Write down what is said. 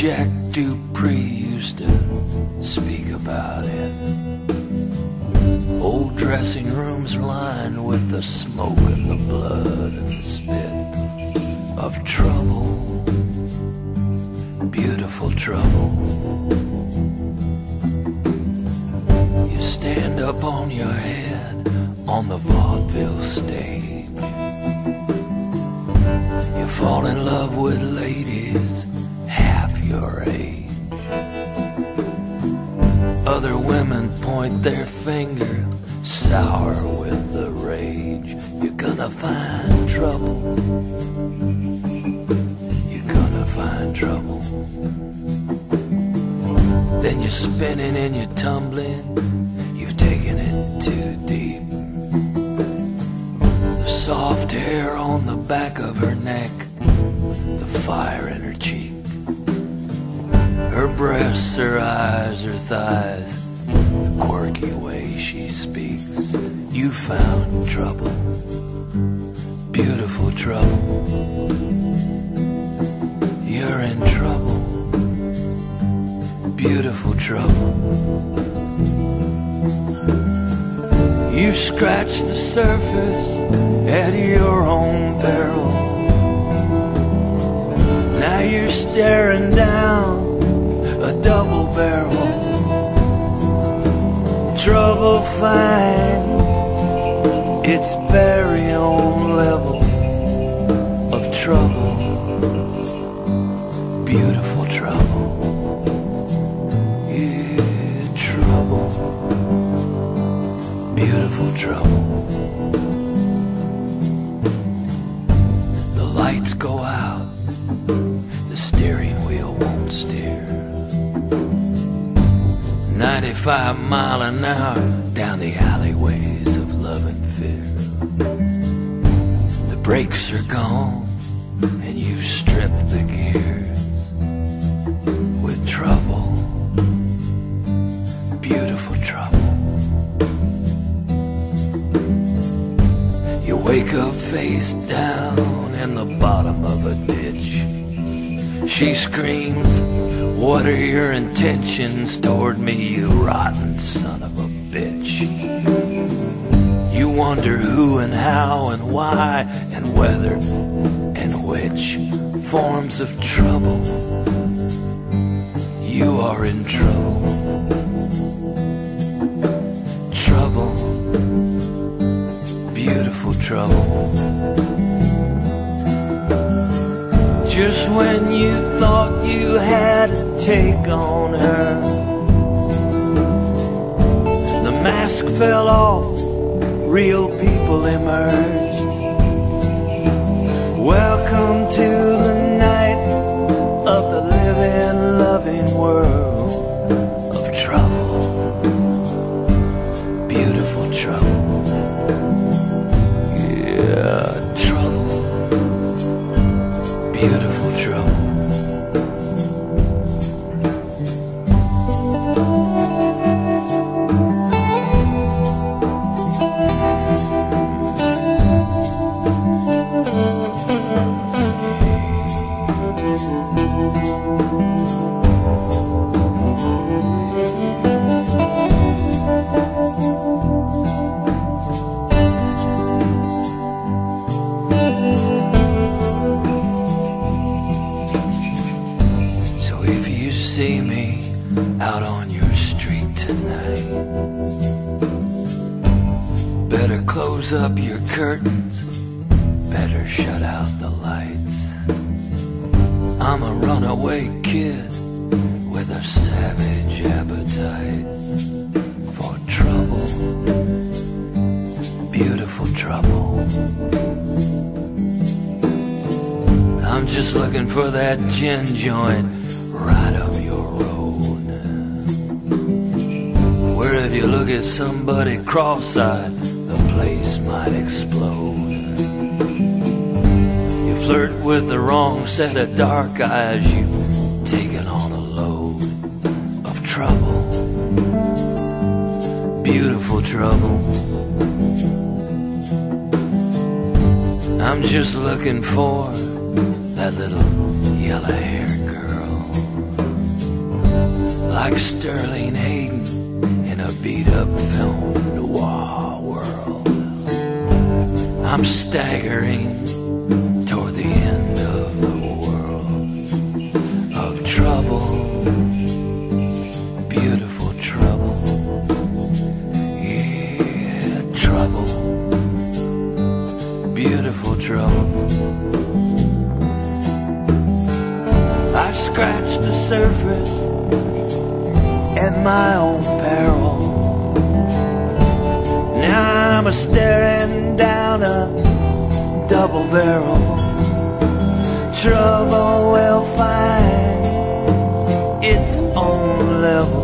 Jack Dupree used to speak about it. Old dressing rooms lined with the smoke and the blood and the spit of trouble, beautiful trouble. You stand up on your head on the vaudeville stage. You fall in love with ladies half your age. Other women point their finger, sour with the rage. You're gonna find trouble. You're gonna find trouble. Then you're spinning and you're tumbling. You've taken it too deep. The soft hair on the back of her neck, the fire in her cheek, her breasts, her eyes, her thighs, the quirky way she speaks. You found trouble, beautiful trouble. You're in trouble, beautiful trouble. You scratch the surface at your own peril. Now you're staring down a double barrel. Trouble finds its very own level of trouble, beautiful trouble. Yeah, trouble, beautiful trouble. The lights go out, the steering wheel won't steer. 95 miles an hour down the alleyways of love and fear. The brakes are gone and you've stripped the gears with trouble, beautiful trouble. You wake up face down in the bottom of a ditch. She screams, "What are your intentions toward me, you rotten son of a bitch?" You wonder who and how and why and whether and which forms of trouble. You are in trouble, trouble, beautiful trouble. Just when you thought you had a take on her, the mask fell off, real people emerged. Welcome to the night of the living, loving world of trouble, beautiful trouble. Yeah, trouble, beautiful trouble. If you see me out on your street tonight, better close up your curtains, better shut out the lights. I'm a runaway kid with a savage appetite for trouble, beautiful trouble. I'm just looking for that gin joint right up your road, where if you look at somebody cross-eyed, the place might explode. You flirt with the wrong set of dark eyes, you've taken on a load of trouble, beautiful trouble. I'm just looking for that little yellow-haired girl like Sterling Hayden in a beat-up film noir world. I'm staggering toward the end of the world of trouble, beautiful trouble, yeah, trouble, beautiful trouble. I've scratched the surface at my own peril. Now I'm staring down a double barrel. Trouble will find its own level.